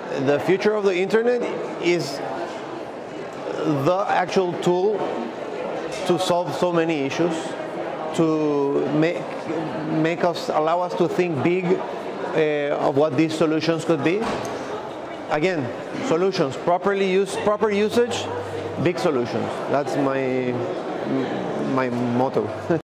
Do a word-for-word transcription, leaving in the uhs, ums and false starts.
the future of the internet is the actual tool to solve so many issues, to make, make us, allow us to think big uh, of what these solutions could be. Again, solutions, properly used, proper usage, big solutions. That's my, my motto.